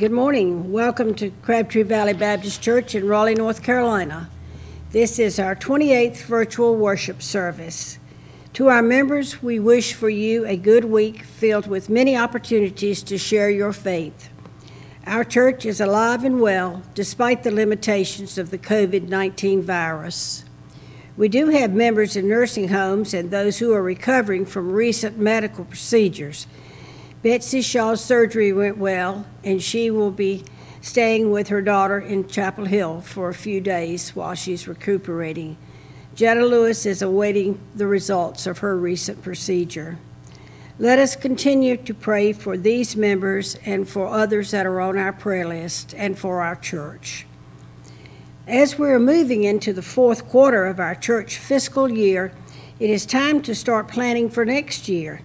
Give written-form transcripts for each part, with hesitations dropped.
Good morning. Welcome to Crabtree Valley Baptist Church in Raleigh, North Carolina. This is our 28th virtual worship service. To our members, we wish for you a good week filled with many opportunities to share your faith. Our church is alive and well despite the limitations of the COVID-19 virus. We do have members in nursing homes and those who are recovering from recent medical procedures. Betsy Shaw's surgery went well, and she will be staying with her daughter in Chapel Hill for a few days while she's recuperating. Jetta Lewis is awaiting the results of her recent procedure. Let us continue to pray for these members and for others that are on our prayer list and for our church. As we're moving into the fourth quarter of our church fiscal year, it is time to start planning for next year.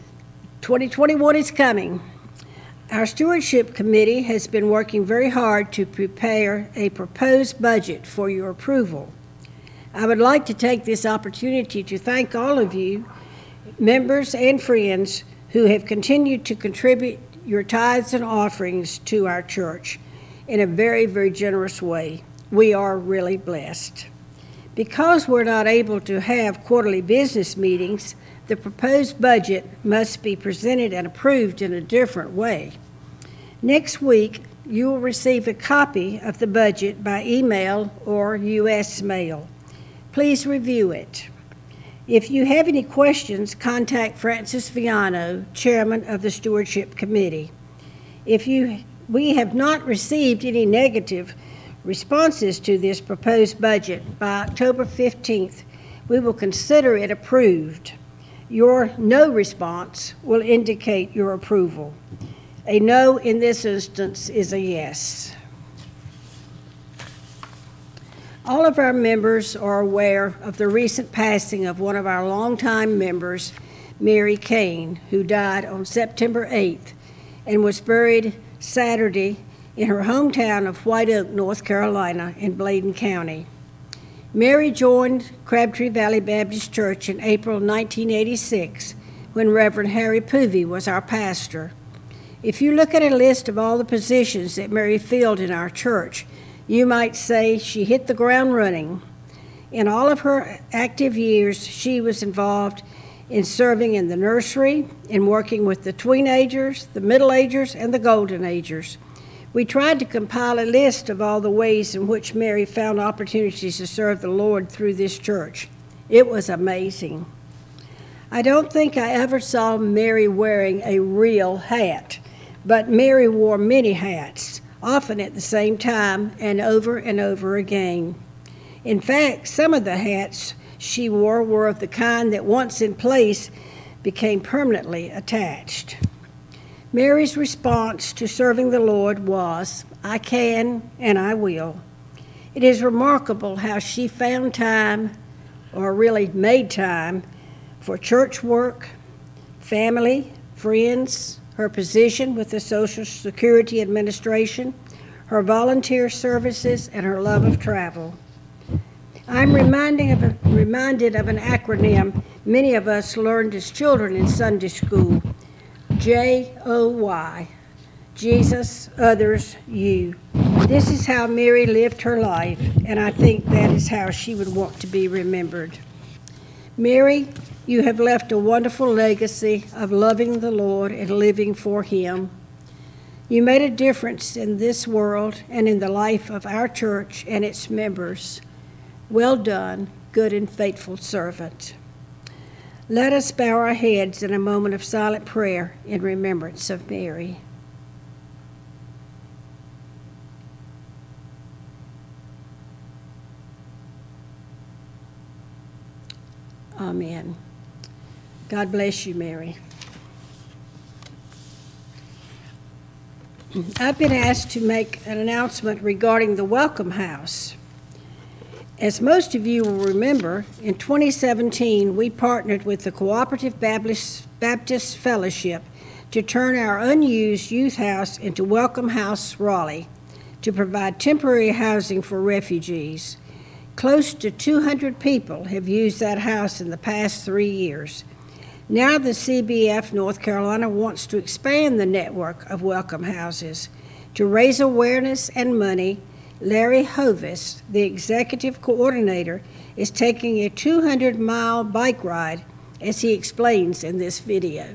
2021 is coming. Our stewardship committee has been working very hard to prepare a proposed budget for your approval. I would like to take this opportunity to thank all of you, members and friends, who have continued to contribute your tithes and offerings to our church in a very, very generous way. We are really blessed. Because we're not able to have quarterly business meetings, the proposed budget must be presented and approved in a different way. Next week, you will receive a copy of the budget by email or U.S. mail. Please review it. If you have any questions, contact Francis Viano, Chairman of the Stewardship Committee. We have not received any negative responses to this proposed budget by October 15th, we will consider it approved. Your no response will indicate your approval. A no in this instance is a yes. All of our members are aware of the recent passing of one of our longtime members, Mary Kane, who died on September 8th and was buried Saturday in her hometown of White Oak, North Carolina, in Bladen County. Mary joined Crabtree Valley Baptist Church in April 1986 when Reverend Harry Poovey was our pastor. If you look at a list of all the positions that Mary filled in our church, you might say she hit the ground running. In all of her active years, she was involved in serving in the nursery, in working with the tweenagers, the middle-agers, and the golden-agers. We tried to compile a list of all the ways in which Mary found opportunities to serve the Lord through this church. It was amazing. I don't think I ever saw Mary wearing a real hat, but Mary wore many hats, often at the same time and over again. In fact, some of the hats she wore were of the kind that once in place became permanently attached. Mary's response to serving the Lord was, "I can and I will." It is remarkable how she found time, or really made time, for church work, family, friends, her position with the Social Security Administration, her volunteer services, and her love of travel. I'm reminded of an acronym many of us learned as children in Sunday school. JOY, Jesus, others, you. This is how Mary lived her life, and I think that is how she would want to be remembered. Mary, you have left a wonderful legacy of loving the Lord and living for Him. You made a difference in this world and in the life of our church and its members. Well done, good and faithful servant. Let us bow our heads in a moment of silent prayer in remembrance of Mary. Amen. God bless you, Mary. I've been asked to make an announcement regarding the Welcome House. As most of you will remember, in 2017, we partnered with the Cooperative Baptist Fellowship to turn our unused youth house into Welcome House Raleigh to provide temporary housing for refugees. Close to 200 people have used that house in the past 3 years. Now the CBF North Carolina wants to expand the network of welcome houses. To raise awareness and money, Larry Hovis, the executive coordinator, is taking a 200-mile bike ride, as he explains in this video.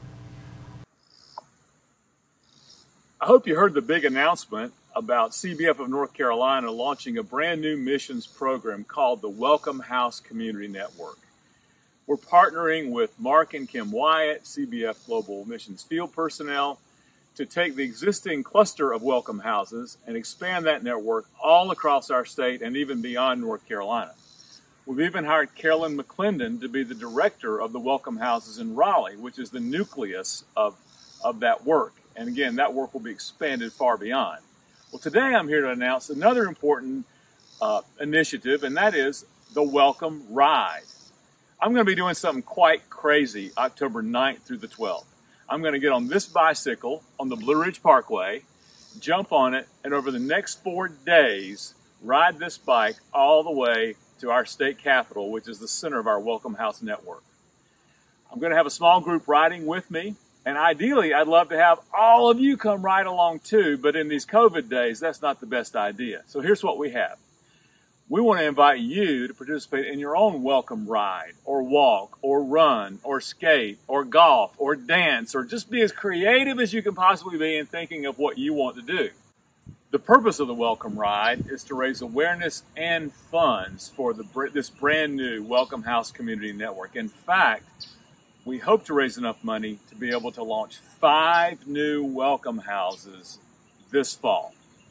I hope you heard the big announcement about CBF of North Carolina launching a brand new missions program called the Welcome House Community Network. We're partnering with Mark and Kim Wyatt, CBF Global Missions Field personnel, to take the existing cluster of Welcome Houses and expand that network all across our state and even beyond North Carolina. We've even hired Carolyn McClendon to be the director of the Welcome Houses in Raleigh, which is the nucleus of that work. And again, that work will be expanded far beyond. Well, today I'm here to announce another important initiative, and that is the Welcome Ride. I'm going to be doing something quite crazy October 9th through the 12th. I'm going to get on this bicycle on the Blue Ridge Parkway, jump on it, and over the next 4 days, ride this bike all the way to our state capitol, which is the center of our Welcome House network. I'm going to have a small group riding with me. And ideally, I'd love to have all of you come ride along too, but in these COVID days, that's not the best idea. So here's what we have. We want to invite you to participate in your own welcome ride, or walk, or run, or skate, or golf, or dance, or just be as creative as you can possibly be in thinking of what you want to do. The purpose of the Welcome Ride is to raise awareness and funds for this brand new Welcome House Community Network. In fact, we hope to raise enough money to be able to launch 5 new welcome houses this fall.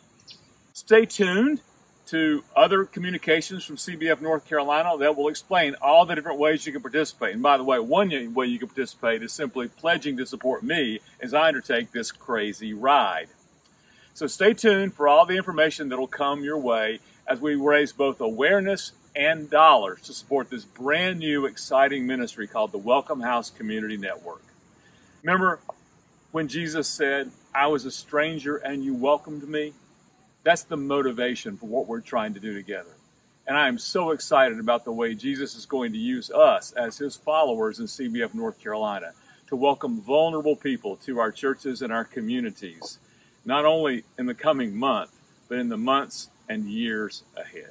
Stay tuned to other communications from CBF North Carolina that will explain all the different ways you can participate. And by the way, one way you can participate is simply pledging to support me as I undertake this crazy ride. So stay tuned for all the information that will come your way as we raise both awareness and dollars to support this brand new exciting ministry called the Welcome House Community Network. Remember when Jesus said, "I was a stranger and you welcomed me"? That's the motivation for what we're trying to do together. And I am so excited about the way Jesus is going to use us as his followers in CBF North Carolina to welcome vulnerable people to our churches and our communities, not only in the coming month, but in the months and years ahead.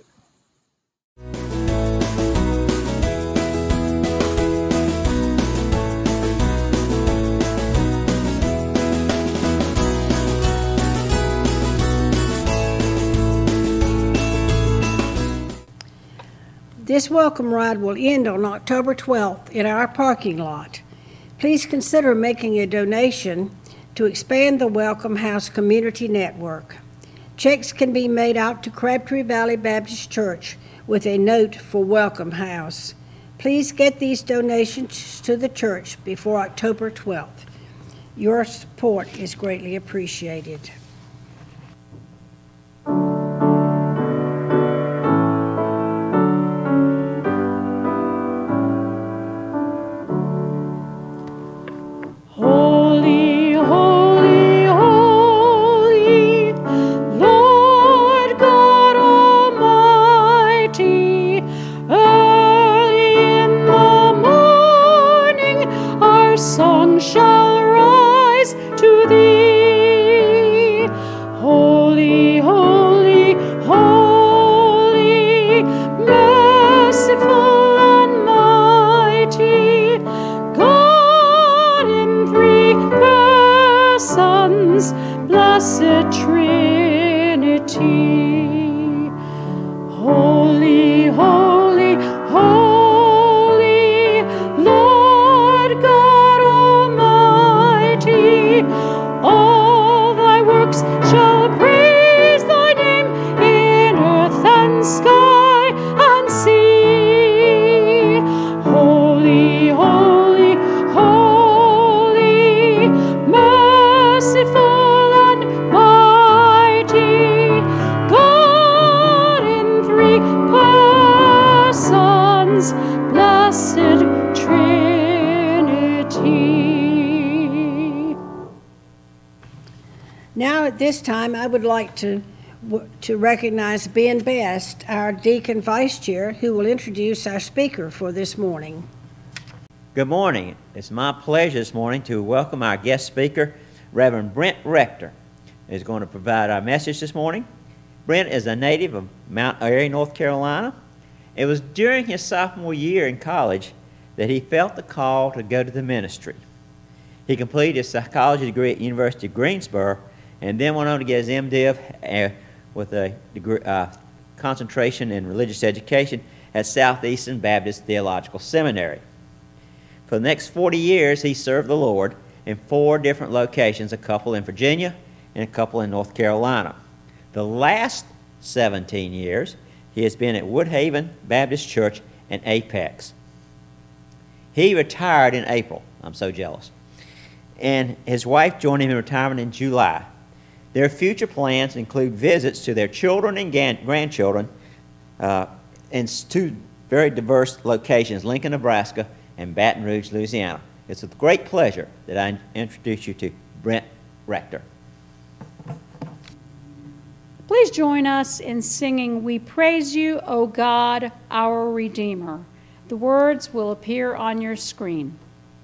This welcome ride will end on October 12th in our parking lot. Please consider making a donation to expand the Welcome House Community Network. Checks can be made out to Crabtree Valley Baptist Church with a note for Welcome House. Please get these donations to the church before October 12th. Your support is greatly appreciated. Now at this time, I would like to recognize Ben Best, our Deacon Vice Chair, who will introduce our speaker for this morning. Good morning. It's my pleasure this morning to welcome our guest speaker, Reverend Brent Rector. is going to provide our message this morning. Brent is a native of Mount Airy, North Carolina. It was during his sophomore year in college that he felt the call to go to the ministry. He completed his psychology degree at University of Greensboro and then went on to get his MDiv with a degree, concentration in religious education at Southeastern Baptist Theological Seminary. For the next 40 years, he served the Lord in 4 different locations, a couple in Virginia and a couple in North Carolina. The last 17 years, he has been at Woodhaven Baptist Church in Apex. He retired in April. I'm so jealous. And his wife joined him in retirement in July. Their future plans include visits to their children and grandchildren in 2 very diverse locations, Lincoln, Nebraska, and Baton Rouge, Louisiana. It's with great pleasure that I introduce you to Brent Rector. Please join us in singing "We Praise You, O God, Our Redeemer." The words will appear on your screen.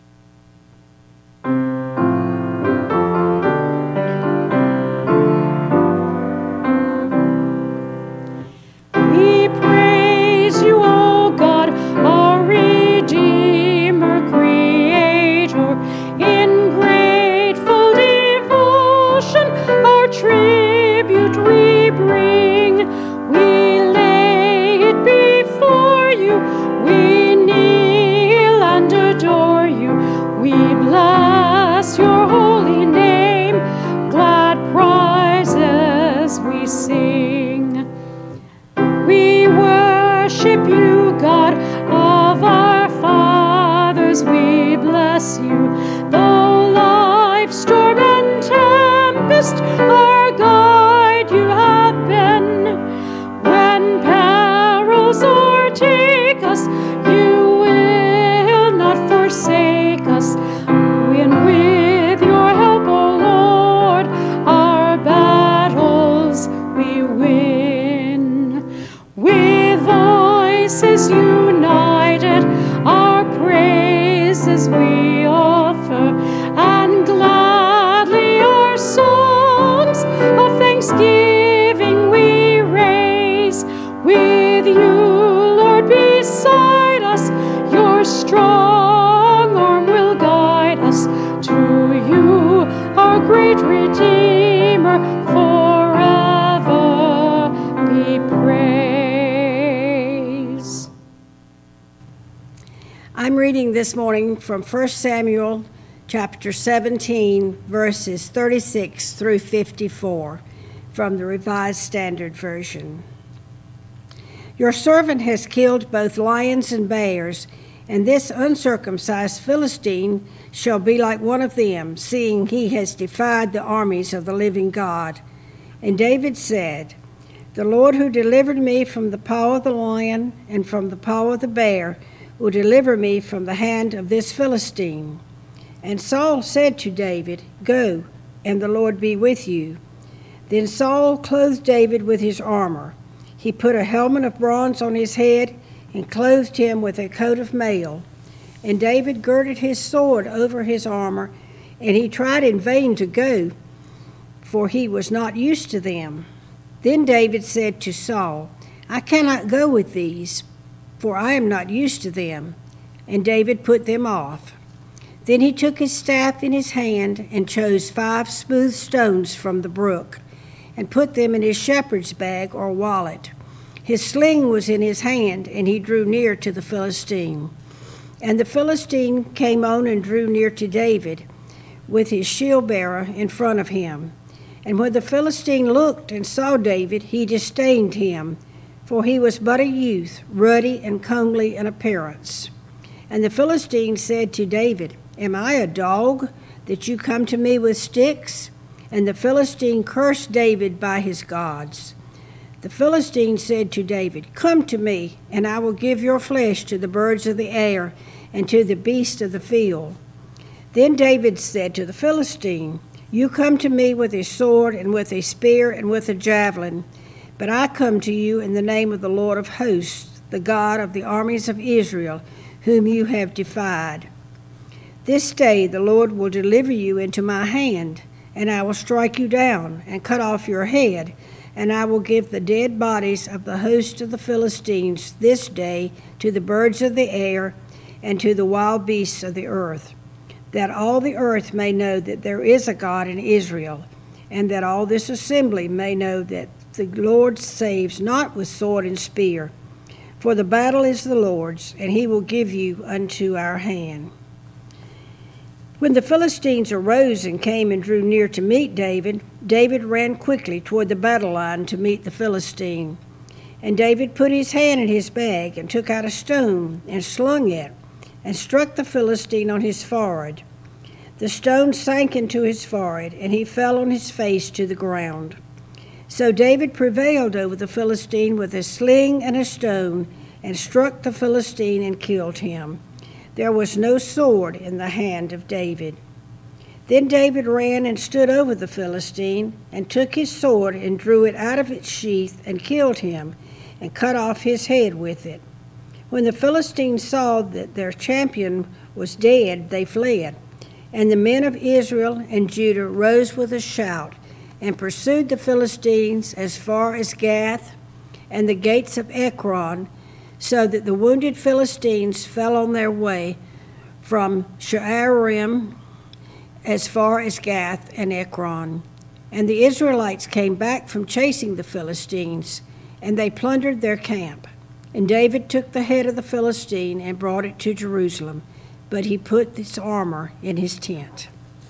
We praise you, O God, our Redeemer, Creator. In grateful devotion, our tribute we bring. We lay it before you. We kneel and adore you. We bless your holy name. Glad praises we sing. We worship you, God of our fathers. We bless you. Though life, storm, and tempest, our guide you have been. When perils o'ertake us, you will not forsake us. When with your help, O Lord, our battles we win. With voices united, our praises we offer, and gladly our songs of thanksgiving we raise. With you, Lord, beside us, your strong arm will guide us. To you, our great Redeemer, forever be praised. I'm reading this morning from 1 Samuel chapter 17, verses 36 through 54 from the Revised Standard Version. Your servant has killed both lions and bears, and this uncircumcised Philistine shall be like one of them, seeing he has defied the armies of the living God. And David said, The Lord who delivered me from the paw of the lion and from the paw of the bear will deliver me from the hand of this Philistine. And Saul said to David, Go, and the Lord be with you. Then Saul clothed David with his armor. He put a helmet of bronze on his head and clothed him with a coat of mail. And David girded his sword over his armor, and he tried in vain to go, for he was not used to them. Then David said to Saul, I cannot go with these, for I am not used to them. And David put them off. Then he took his staff in his hand and chose 5 smooth stones from the brook and put them in his shepherd's bag or wallet. His sling was in his hand, and he drew near to the Philistine. And the Philistine came on and drew near to David with his shield-bearer in front of him. And when the Philistine looked and saw David, he disdained him, for he was but a youth, ruddy and comely in appearance. And the Philistine said to David, Am I a dog, that you come to me with sticks? And the Philistine cursed David by his gods. The Philistine said to David, Come to me, and I will give your flesh to the birds of the air and to the beasts of the field. Then David said to the Philistine, You come to me with a sword and with a spear and with a javelin, but I come to you in the name of the Lord of hosts, the God of the armies of Israel, whom you have defied. This day the Lord will deliver you into my hand, and I will strike you down and cut off your head, and I will give the dead bodies of the host of the Philistines this day to the birds of the air and to the wild beasts of the earth, that all the earth may know that there is a God in Israel, and that all this assembly may know that the Lord saves not with sword and spear, for the battle is the Lord's, and he will give you unto our hand. When the Philistines arose and came and drew near to meet David, David ran quickly toward the battle line to meet the Philistine. And David put his hand in his bag and took out a stone and slung it and struck the Philistine on his forehead. The stone sank into his forehead, and he fell on his face to the ground. So David prevailed over the Philistine with a sling and a stone, and struck the Philistine and killed him. There was no sword in the hand of David. Then David ran and stood over the Philistine, and took his sword and drew it out of its sheath, and killed him, and cut off his head with it. When the Philistines saw that their champion was dead, they fled. And the men of Israel and Judah rose with a shout, and pursued the Philistines as far as Gath and the gates of Ekron, so that the wounded Philistines fell on their way from Sha'arim as far as Gath and Ekron. And the Israelites came back from chasing the Philistines, and they plundered their camp. And David took the head of the Philistine and brought it to Jerusalem, but he put this armor in his tent.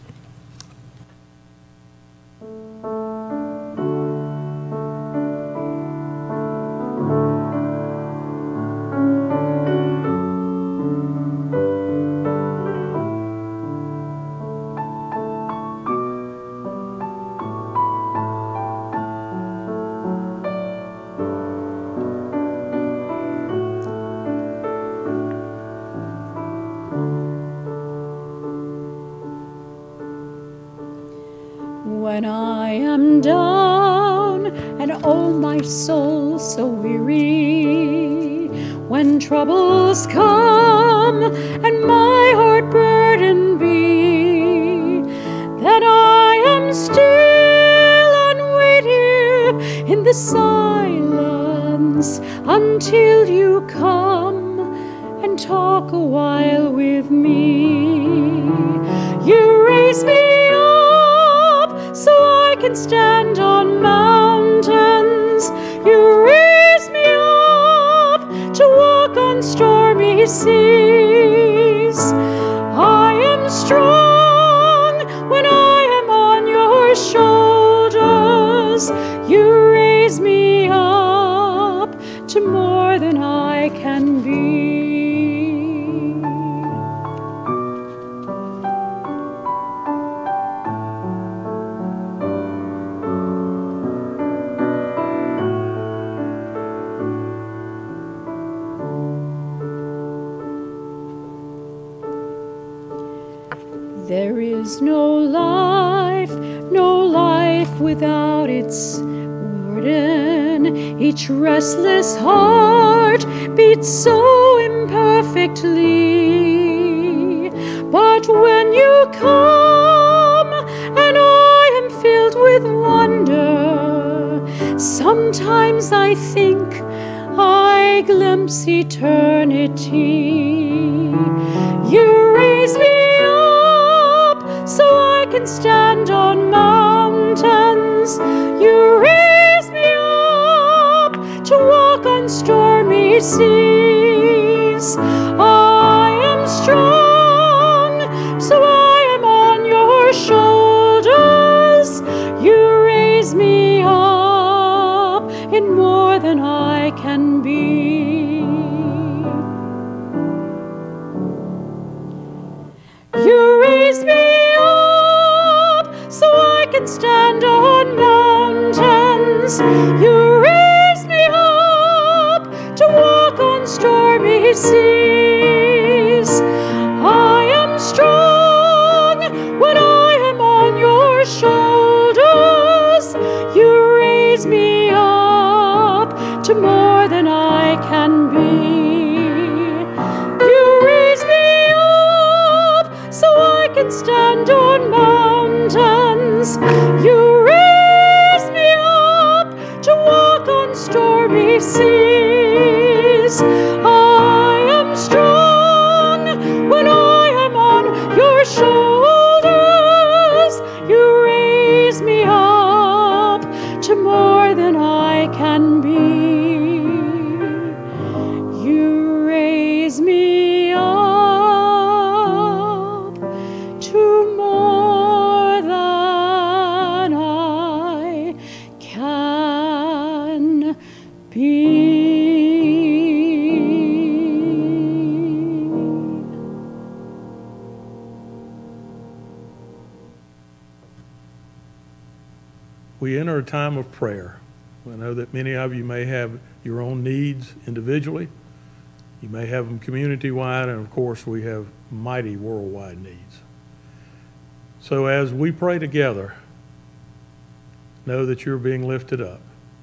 When I am down and oh my soul so weary, when troubles come and my heart burdened be, then I am still and wait here in the silence until you come and talk a while with me. You raise me so I can stand on mountains. You raise me up to walk on stormy seas. I am strong when I am on your shoulders. You raise me up to more than I can be. There is no life without its burden. Each restless heart beats so imperfectly. But when you come and I am filled with wonder, sometimes I think I glimpse eternity. You raise me so I can stand on mountains. You raise me up to walk on stormy seas. I am strong, so I am on your shoulders. You raise me up in more than I can be. You raise me so I can stand on mountains. You raise me up to walk on stormy seas. I am strong when I am on your shoulders. You raise me up to more than I can be. You raise me up so I can stand on mountains. mountains. You raise me up to walk on stormy seas. I am strong when I am on your shoulders. You raise me up to more than I can be. You raise me up to more than I can be. We enter a time of prayer. I know that many of you may have your own needs individually. You may have them community-wide, and of course we have mighty worldwide needs. So as we pray together, know that you're being lifted up.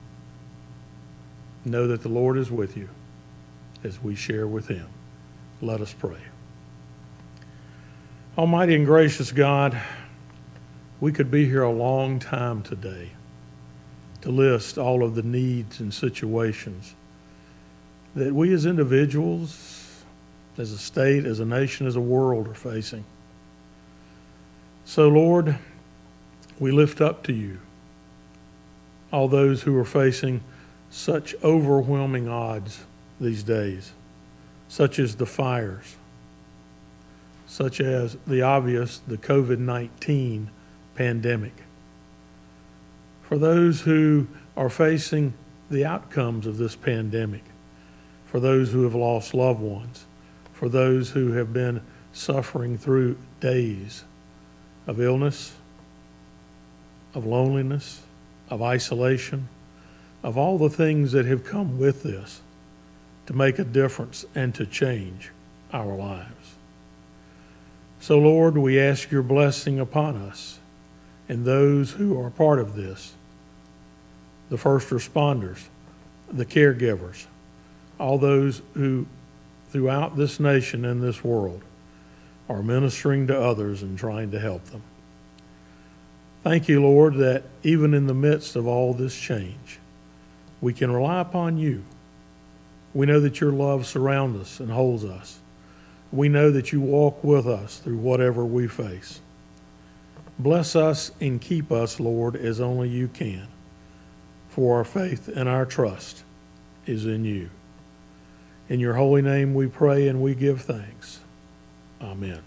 Know that the Lord is with you as we share with him. Let us pray. Almighty and gracious God, we could be here a long time today to list all of the needs and situations that we as individuals, as a state, as a nation, as a world are facing. So, Lord, we lift up to you all those who are facing such overwhelming odds these days, such as the fires, such as the obvious, the COVID-19 pandemic. For those who are facing the outcomes of this pandemic, for those who have lost loved ones, for those who have been suffering through days of illness, of loneliness, of isolation, of all the things that have come with this to make a difference and to change our lives. So, Lord, we ask your blessing upon us and those who are part of this, the first responders, the caregivers, all those who throughout this nation and this world are ministering to others and trying to help them. Thank you, Lord, that even in the midst of all this change, we can rely upon you. We know that your love surrounds us and holds us. We know that you walk with us through whatever we face. Bless us and keep us, Lord, as only you can, for our faith and our trust is in you. In your holy name we pray and we give thanks. Amen.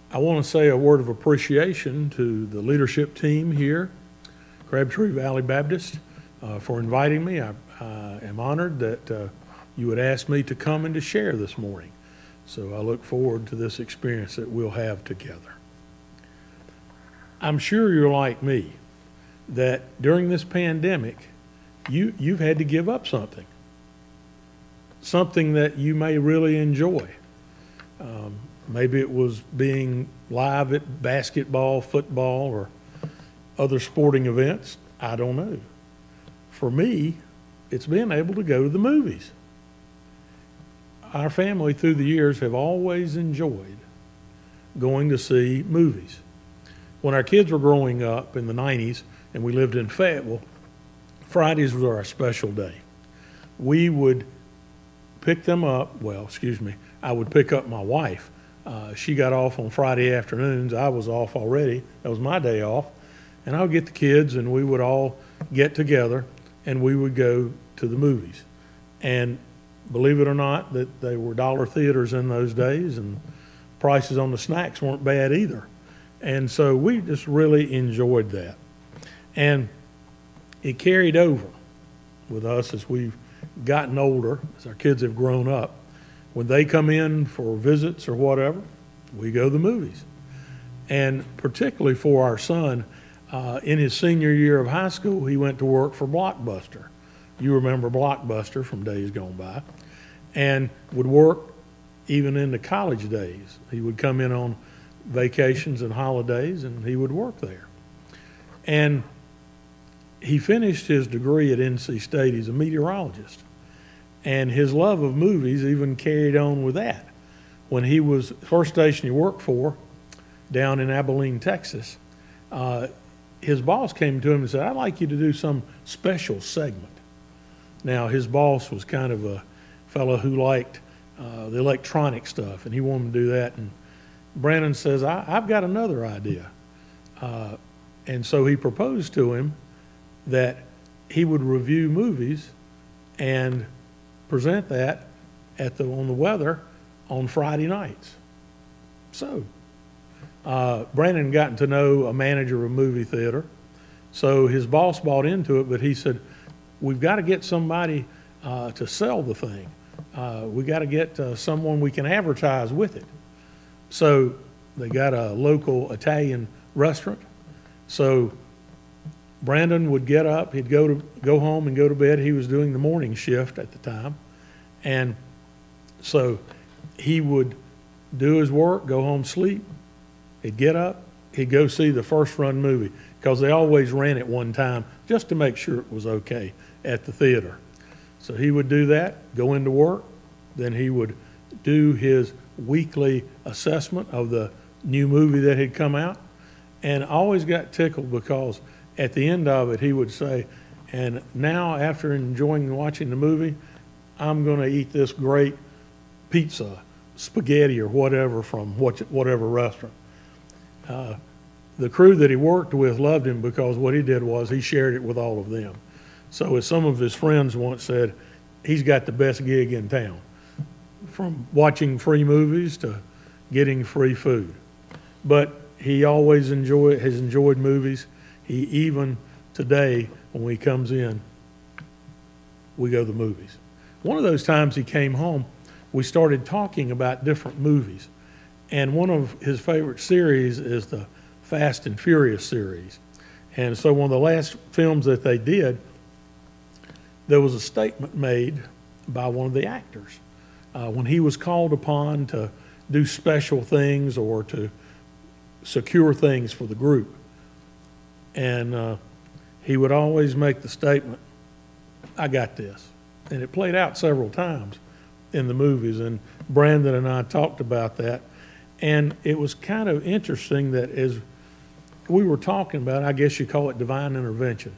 I want to say a word of appreciation to the leadership team here, Crabtree Valley Baptist, for inviting me. I am honored that you would ask me to come and to share this morning. So I look forward to this experience that we'll have together. I'm sure you're like me, that during this pandemic, you've had to give up something that you may really enjoy. Maybe it was being live at basketball, football, or other sporting events. I don't know. For me, it's being able to go to the movies. Our family through the years have always enjoyed going to see movies. When our kids were growing up in the 90s and we lived in Fayetteville, Fridays was our special day. We would pick them up, I would pick up my wife. She got off on Friday afternoons. I was off already. That was my day off. And I would get the kids and we would all get together and we would go to the movies. And believe it or not, that they were dollar theaters in those days, and prices on the snacks weren't bad either. And so we just really enjoyed that. And it carried over with us as we've gotten older, as our kids have grown up. When they come in for visits or whatever, we go to the movies. And particularly for our son, in his senior year of high school, he went to work for Blockbuster. You remember Blockbuster from days gone by, and would work even in the college days. He would come in on vacations and holidays, and he would work there. And he finished his degree at NC State. He's a meteorologist. And his love of movies even carried on with that. When he was, first station he worked for, down in Abilene, Texas, his boss came to him and said, "I'd like you to do some special segment." Now, his boss was kind of a fellow who liked the electronic stuff, and he wanted to do that. And Brandon says, I've got another idea. And so he proposed to him that he would review movies and present that on the weather on Friday nights. So Brandon gotten to know a manager of a movie theater. So his boss bought into it, but he said, "We've got to get somebody to sell the thing. We got to get someone we can advertise with it." So they got a local Italian restaurant. So Brandon would get up, he'd go home and go to bed. He was doing the morning shift at the time. And so he would do his work, go home, sleep. He'd get up, he'd go see the first run movie, because they always ran it one time just to make sure it was okay at the theater. So he would do that, go into work, then he would do his weekly assessment of the new movie that had come out, and I always got tickled because at the end of it he would say, "And now, after enjoying watching the movie, I'm going to eat this great pizza, spaghetti, or whatever from whatever restaurant." The crew that he worked with loved him because what he did was he shared it with all of them. So as some of his friends once said, he's got the best gig in town, from watching free movies to getting free food. But he always has enjoyed movies. He even today, when he comes in, we go to the movies. One of those times he came home, we started talking about different movies. And one of his favorite series is the Fast and Furious series. And so one of the last films that they did, there was a statement made by one of the actors. When he was called upon to do special things or to secure things for the group. And he would always make the statement, "I got this." And it played out several times in the movies. And Brandon and I talked about that. And it was kind of interesting that as we were talking about, I guess you call it divine intervention,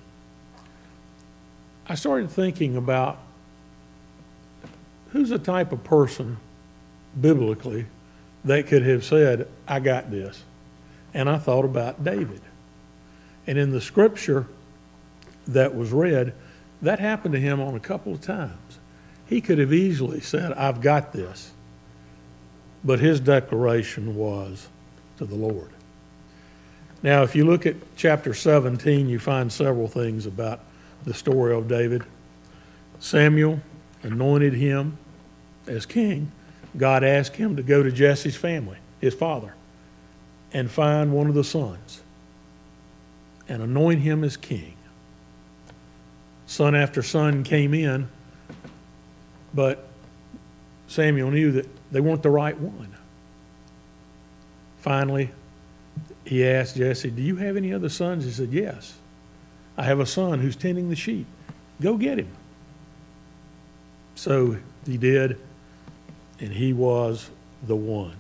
I started thinking about who's the type of person biblically that could have said, "I got this." And I thought about David. And in the scripture that was read, that happened to him on a couple of times. He could have easily said, "I've got this." But his declaration was, to the Lord. Now, if you look at chapter 17, you find several things about the story of David. Samuel anointed him as king. God asked him to go to Jesse's family, his father, and find one of the sons and anoint him as king. Son after son came in, but Samuel knew that they weren't the right one. Finally, he asked Jesse, "Do you have any other sons?" He said, "Yes. I have a son who's tending the sheep. Go get him." So he did, and he was the one.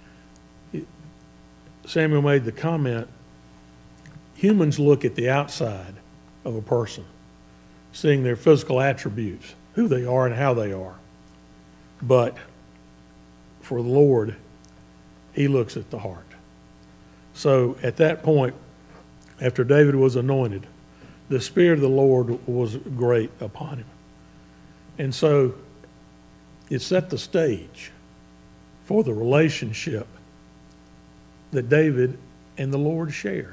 Samuel made the comment, humans look at the outside of a person, seeing their physical attributes, who they are and how they are. But for the Lord, he looks at the heart. So at that point, after David was anointed, the Spirit of the Lord was great upon him. And so it set the stage for the relationship that David and the Lord shared.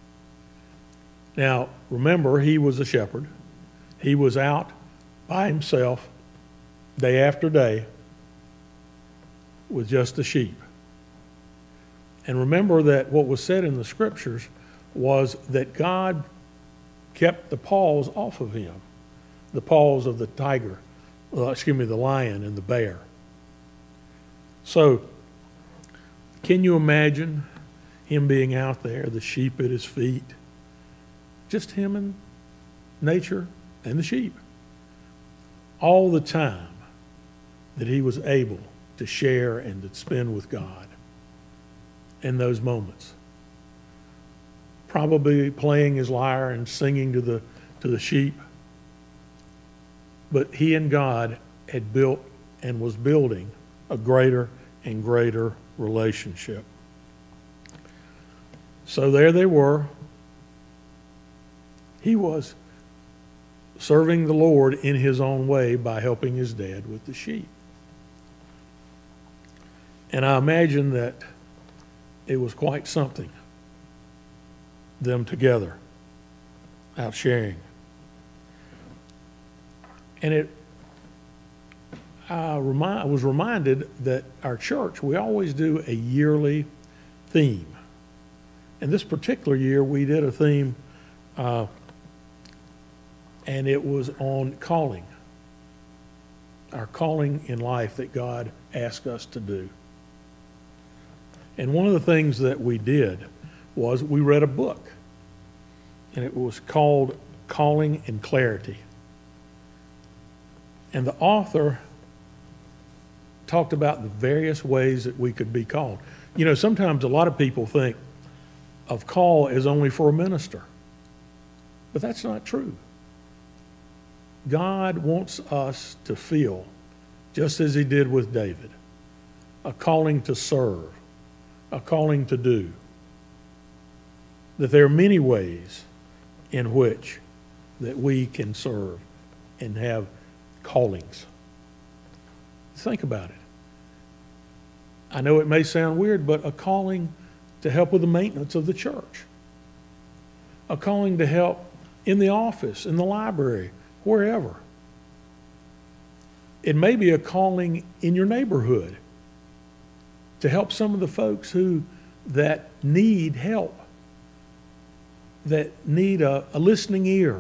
Now, remember, he was a shepherd. He was out by himself day after day with just the sheep. And remember that what was said in the scriptures was that God kept the paws off of him, the paws of the tiger, the lion and the bear. So, can you imagine him being out there, the sheep at his feet, just him and nature and the sheep, all the time that he was able to share and to spend with God in those moments? Probably playing his lyre and singing to the sheep. But he and God had built and was building a greater and greater relationship. So there they were. He was serving the Lord in his own way by helping his dad with the sheep. And I imagine that it was quite something, them together, out sharing. And I was reminded that our church, we always do a yearly theme. And this particular year, we did a theme, and it was on calling, our calling in life that God asked us to do. And one of the things that we did was we read a book, and it was called Calling in Clarity. And the author talked about the various ways that we could be called. You know, sometimes a lot of people think of call as only for a minister, but that's not true. God wants us to feel, just as he did with David, a calling to serve, a calling to do. That there are many ways in which that we can serve and have callings. Think about it. I know it may sound weird, but a calling to help with the maintenance of the church. A calling to help in the office, in the library, wherever. It may be a calling in your neighborhood to help some of the folks that need help, that need a listening ear,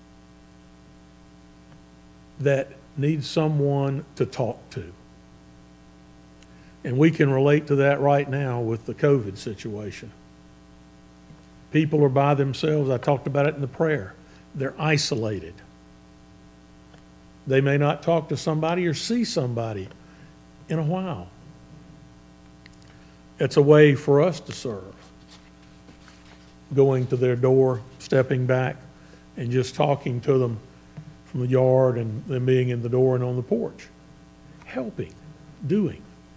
that need someone to talk to. And we can relate to that right now with the COVID situation. People are by themselves. I talked about it in the prayer. They're isolated. They may not talk to somebody or see somebody in a while. It's a way for us to serve. Going to their door, stepping back, and just talking to them from the yard and them being in the door and on the porch. Helping, doing.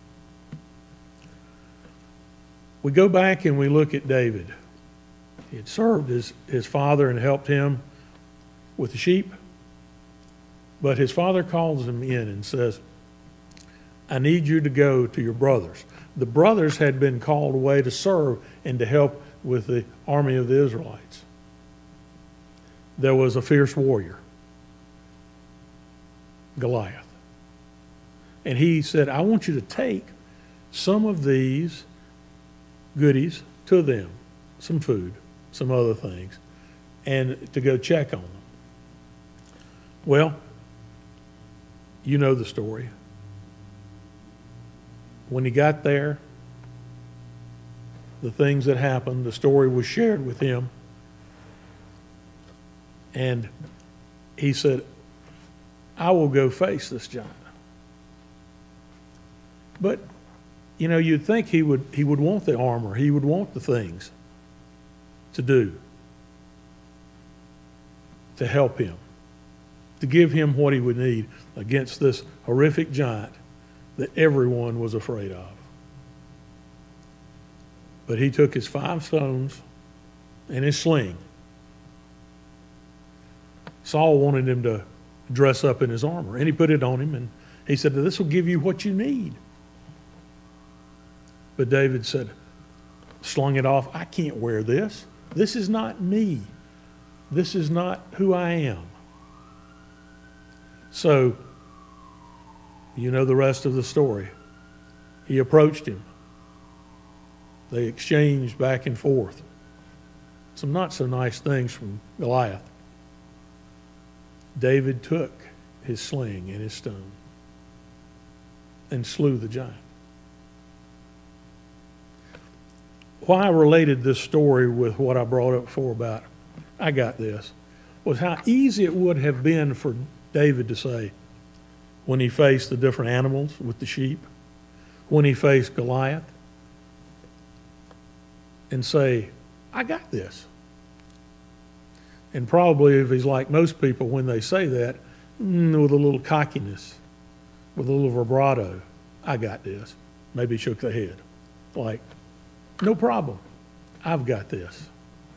We go back and we look at David. He had served his father and helped him with the sheep. But his father calls him in and says, I need you to go to your brothers. the brothers had been called away to serve and to help with the army of the Israelites. There was a fierce warrior, Goliath. And he said, I want you to take some of these goodies to them, some food, some other things, and to go check on them. Well, you know the story. When he got there, the things that happened, the story was shared with him. And he said, I will go face this giant. But, you know, you'd think he would want the armor. He would want the things to do to help him, to give him what he would need against this horrific giant that everyone was afraid of. But he took his 5 stones and his sling. Saul wanted him to dress up in his armor, and he put it on him, and he said, this will give you what you need. But David said, slung it off, I can't wear this. This is not me. This is not who I am. So, you know the rest of the story. He approached him. They exchanged back and forth some not so nice things from Goliath. David took his sling and his stone and slew the giant. Why I related this story with what I brought up before about, I got this, was how easy it would have been for David to say, when he faced the different animals with the sheep, when he faced Goliath, and say, I got this. And probably if he's like most people when they say that, with a little cockiness, with a little vibrato, I got this. Maybe shook the head. Like, no problem. I've got this.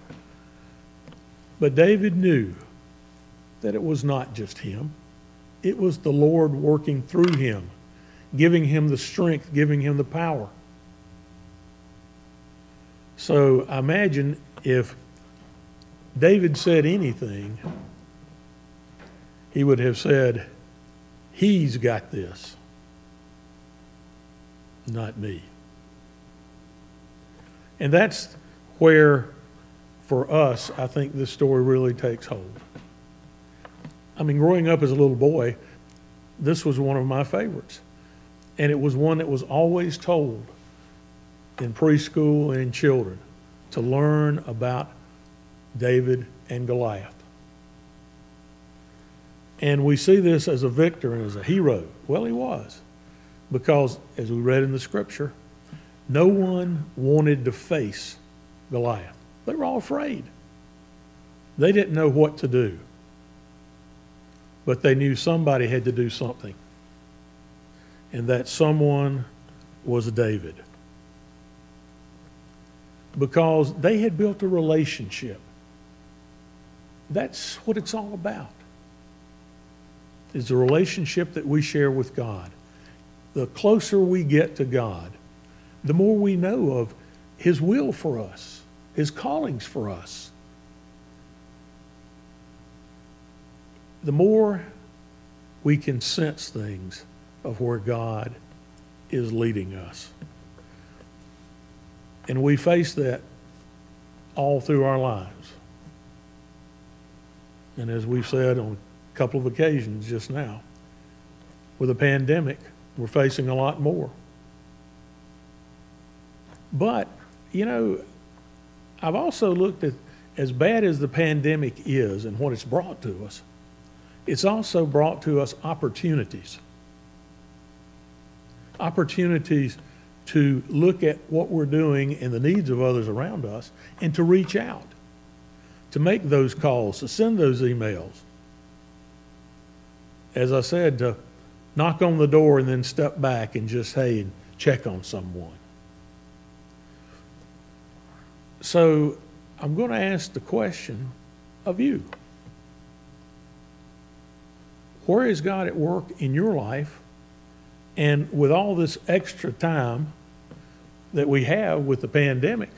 But David knew that it was not just him. It was the Lord working through him, giving him the strength, giving him the power. So I imagine if David said anything, he would have said, he's got this, not me. And that's where, for us, I think this story really takes hold. I mean, growing up as a little boy, this was one of my favorites. And it was one that was always told in preschool and in children to learn about David and Goliath. And we see this as a victor and as a hero. Well, he was. Because, as we read in the scripture, no one wanted to face Goliath. They were all afraid. They didn't know what to do. But they knew somebody had to do something. And that someone was David. Because they had built a relationship. That's what it's all about. It's a relationship that we share with God. The closer we get to God, the more we know of His will for us, His callings for us. The more we can sense things of where God is leading us. And we face that all through our lives. And as we've said on a couple of occasions just now, with a pandemic, we're facing a lot more. But, you know, I've also looked at, as bad as the pandemic is and what it's brought to us, it's also brought to us opportunities. Opportunities to look at what we're doing and the needs of others around us and to reach out, to make those calls, to send those emails. As I said, to knock on the door and then step back and just, hey, and check on someone. So I'm going to ask the question of you. Where is God at work in your life? And with all this extra time, that we have with the pandemic?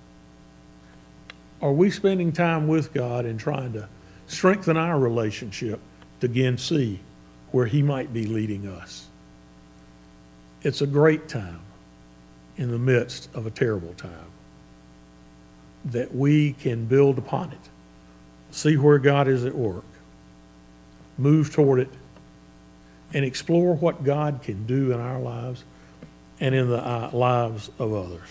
Are we spending time with God and trying to strengthen our relationship to again see where He might be leading us? It's a great time in the midst of a terrible time that we can build upon it, see where God is at work, move toward it, and explore what God can do in our lives and in the lives of others.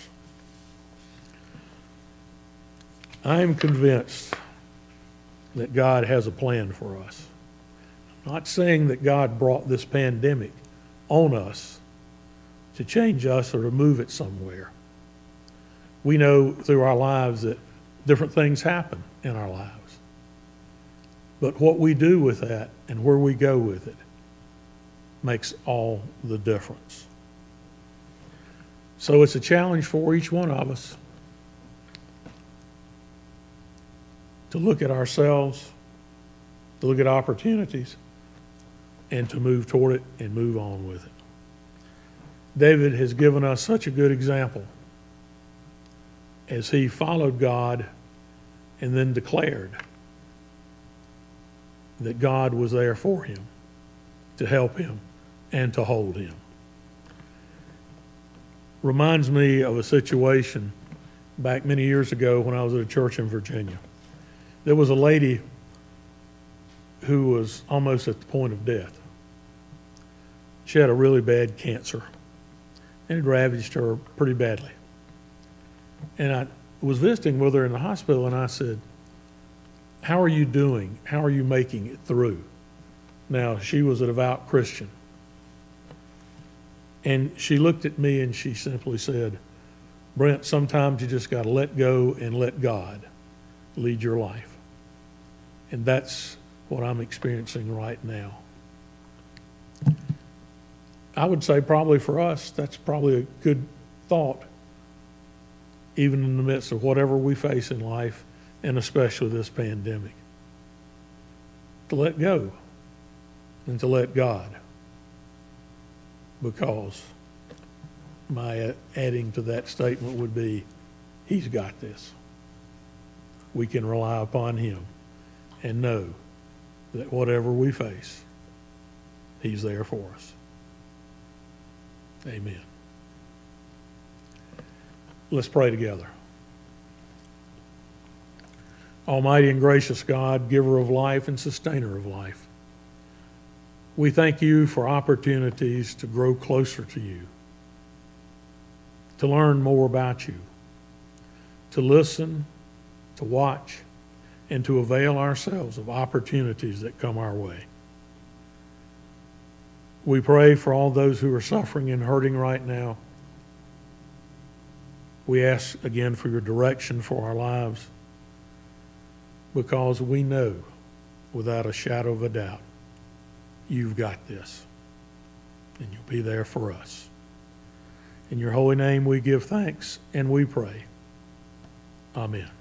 I am convinced that God has a plan for us. I'm not saying that God brought this pandemic on us to change us or to move it somewhere. We know through our lives that different things happen in our lives. But what we do with that and where we go with it makes all the difference. So it's a challenge for each one of us to look at ourselves, to look at opportunities, and to move toward it and move on with it. David has given us such a good example as he followed God and then declared that God was there for him, to help him, and to hold him. Reminds me of a situation back many years ago when I was at a church in Virginia. There was a lady who was almost at the point of death. She had a really bad cancer, and it ravaged her pretty badly. And I was visiting with her in the hospital, and I said, "How are you doing? How are you making it through?" Now, she was a devout Christian. And she looked at me and she simply said, "Brent, sometimes you just got to let go and let God lead your life." And that's what I'm experiencing right now. I would say probably for us, that's probably a good thought, even in the midst of whatever we face in life, and especially this pandemic. To let go and to let God. Because my adding to that statement would be, He's got this. We can rely upon Him and know that whatever we face, He's there for us. Amen. Let's pray together. Almighty and gracious God, giver of life and sustainer of life, we thank you for opportunities to grow closer to you, to learn more about you, to listen, to watch, and to avail ourselves of opportunities that come our way. We pray for all those who are suffering and hurting right now. We ask again for your direction for our lives, because we know without a shadow of a doubt, you've got this, and you'll be there for us. In your holy name we give thanks and we pray. Amen.